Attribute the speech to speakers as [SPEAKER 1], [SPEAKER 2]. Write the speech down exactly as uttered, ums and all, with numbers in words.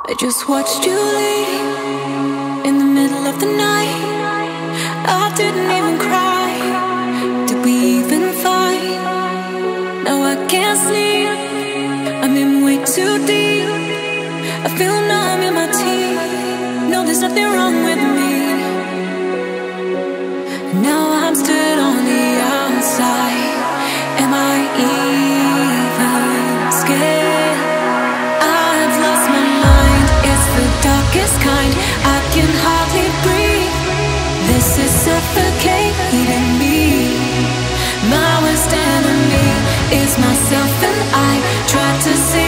[SPEAKER 1] I just watched you leave in the middle of the night. I didn't even cry. Did we even fight? Now I can't sleep. I'm in way too deep. I feel numb in my teeth. No, there's nothing wrong with me. Now I'm stood on the outside. Am I even scared? I've lost my mind. It's the darkest kind. I can hardly breathe. This is suffocating me. My worst enemy is myself, and I try to see